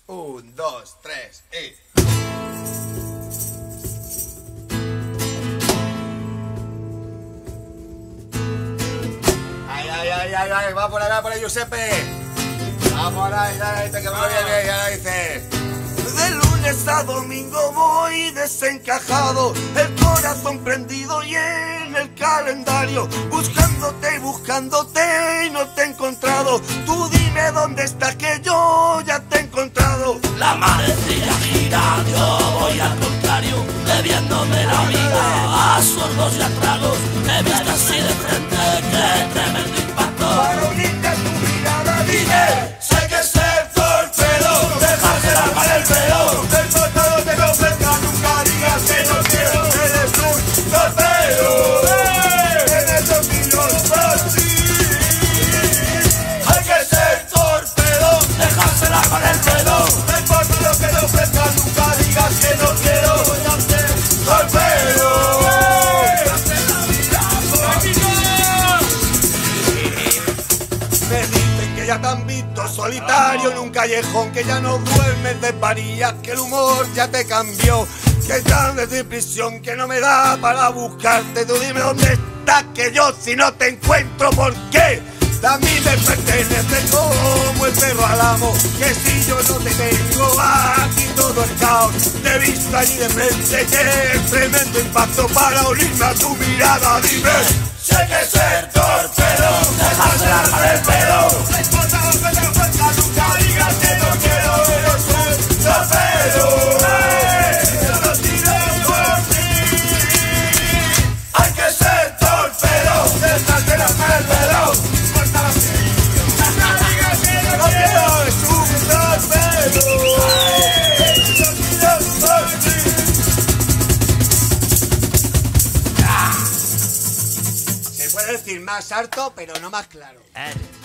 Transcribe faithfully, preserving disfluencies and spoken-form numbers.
Un, dos, tres y... Ay, ay, ay, ay, ay, va por ahí, va por ahí, Giuseppe. Va por ahí, ya dice que me viene, ya dice. De lunes a domingo voy desencajado, el corazón prendido y en el calendario, buscándote y buscándote y no te he encontrado. Tú dime dónde estás que yo ya te he encontrado. La manecilla gira, yo voy al contrario, bebiéndome la vida a sordos y a tragos. Me viste así de frente, qué tremendo impacto. Para unirte a tu mirada dime, sé que ser torpedo, dejarse el arma en el pelo. del pasado te lo ofrezca, nunca digas que no quiero. Eres un torpedo, eres lo que yo soy. Hay que ser torpedo, dejarse el arma en el pelo. No importa lo que te ofrezca, nunca digas que no quiero. Voy a ser torpedo. Me dicen que ya te han visto solitario en un callejón, que ya no duermes de varillas, que el humor ya te cambió, que estás desde prisión, que no me da para buscarte. Tú dime dónde estás, que yo si no te encuentro, ¿por qué? A mí me pertenece como el perro al amo, que si yo no te tengo aquí todo es caos. Te he visto allí de frente, que es tremendo impacto para unirme a tu mirada. Dime, Sé que ser torpedo, dejarse el arma en el pelo. no importa lo que te ofrezca, nunca digas que no quiero. Eres un torpedo, yo no tiro por ti. Hay que ser torpedo, Dejarte la mano el pelo. No importa lo que nunca digas que no quiero. Es un torpedo, yo no tiro por ti. Se puede decir más harto, pero no más claro. Eh.